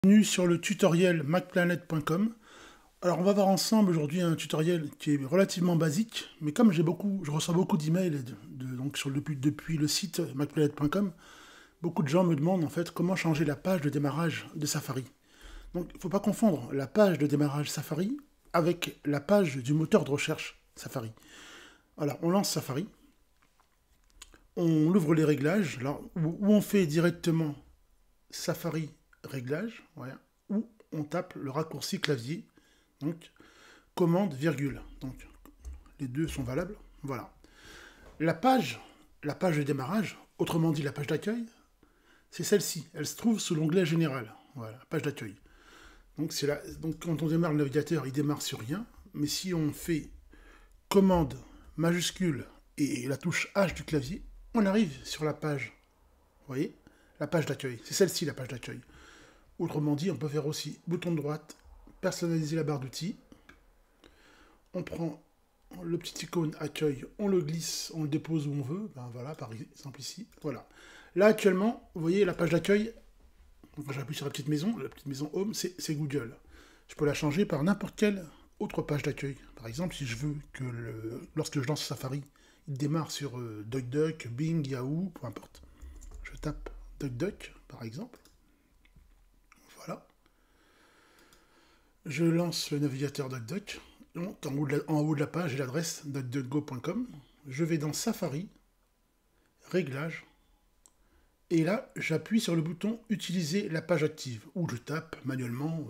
Bienvenue sur le tutoriel macplanet.com. Alors on va voir ensemble aujourd'hui un tutoriel qui est relativement basique, mais comme je reçois beaucoup d'emails donc depuis le site macplanet.com, beaucoup de gens me demandent en fait comment changer la page de démarrage de Safari. Donc il ne faut pas confondre la page de démarrage Safari avec la page du moteur de recherche Safari. Voilà, on lance Safari, on ouvre les réglages, là, où on fait directement Safari réglages, voilà, où on tape le raccourci clavier, donc commande virgule. Donc les deux sont valables. Voilà. La page de démarrage, autrement dit la page d'accueil, c'est celle-ci. Elle se trouve sous l'onglet général. Voilà, page d'accueil. Donc quand on démarre le navigateur, il démarre sur rien. Mais si on fait commande majuscule et la touche H du clavier, on arrive sur la page. Vous voyez, la page d'accueil. C'est celle-ci la page d'accueil. Autrement dit, on peut faire aussi bouton de droite, personnaliser la barre d'outils. On prend le petit icône accueil, on le glisse, on le dépose où on veut. Ben voilà, par exemple ici. Voilà. Là, actuellement, vous voyez la page d'accueil. Quand j'appuie sur la petite maison home, c'est Google. Je peux la changer par n'importe quelle autre page d'accueil. Par exemple, si je veux que lorsque je lance Safari, il démarre sur DuckDuck, Bing, Yahoo, peu importe. Je tape DuckDuck, par exemple. Voilà. Je lance le navigateur DuckDuck. Donc, en haut de la page, j'ai l'adresse duckduckgo.com. Je vais dans Safari, Réglages, et là, j'appuie sur le bouton Utiliser la page active, ou je tape manuellement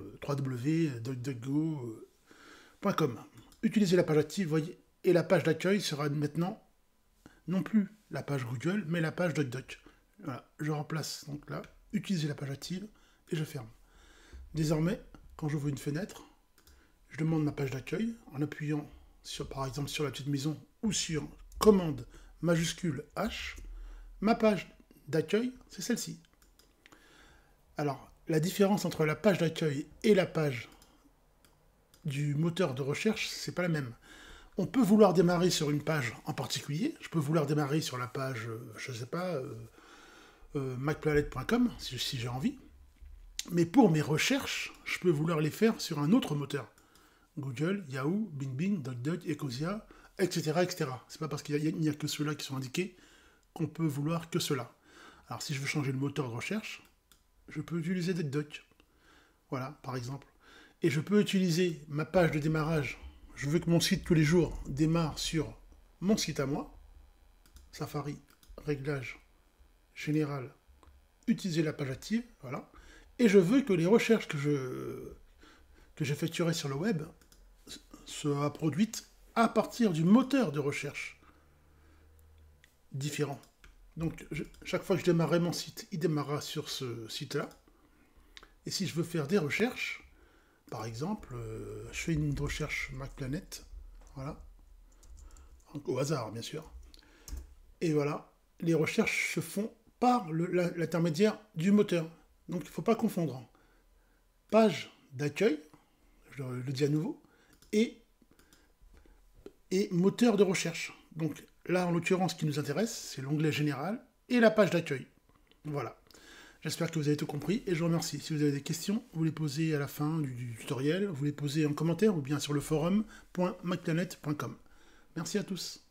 www.duckduckgo.com. Utiliser la page active, vous voyez, et la page d'accueil sera maintenant non plus la page Google, mais la page DuckDuck. Voilà, je remplace donc là, Utiliser la page active, et je ferme. Désormais, quand j'ouvre une fenêtre, je demande ma page d'accueil en appuyant par exemple sur la petite maison ou sur commande majuscule H. Ma page d'accueil, c'est celle-ci. Alors, la différence entre la page d'accueil et la page du moteur de recherche, c'est pas la même. On peut vouloir démarrer sur une page en particulier. Je peux vouloir démarrer sur la page, je sais pas, macplanet.com, si j'ai envie. Mais pour mes recherches, je peux vouloir les faire sur un autre moteur. Google, Yahoo, Bing, DuckDuck, Ecosia, etc. etc. C'est pas parce qu'il n'y a que ceux-là qui sont indiqués qu'on peut vouloir que cela. Alors si je veux changer le moteur de recherche, je peux utiliser DuckDuck. Voilà, par exemple. Et je peux utiliser ma page de démarrage. Je veux que mon site tous les jours démarre sur mon site à moi. Safari, Réglages, Général, utiliser la page active, voilà. Et je veux que les recherches que j'effectuerai sur le web soient produites à partir du moteur de recherche différent. Donc, chaque fois que je démarrerai mon site, il démarrera sur ce site-là. Et si je veux faire des recherches, par exemple, je fais une recherche MacPlanet, voilà, au hasard, bien sûr. Et voilà, les recherches se font par l'intermédiaire du moteur. Donc, il ne faut pas confondre page d'accueil, je le dis à nouveau, et moteur de recherche. Donc là, en l'occurrence, ce qui nous intéresse, c'est l'onglet général et la page d'accueil. Voilà. J'espère que vous avez tout compris et je vous remercie. Si vous avez des questions, vous les posez à la fin du tutoriel, vous les posez en commentaire ou bien sur le forum.macplanet.com. Merci à tous.